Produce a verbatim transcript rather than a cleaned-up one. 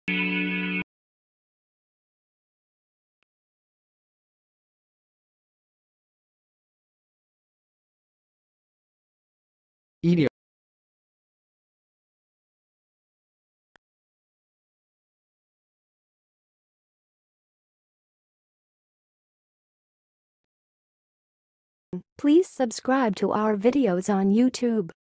eadios. Please subscribe to our videos on YouTube.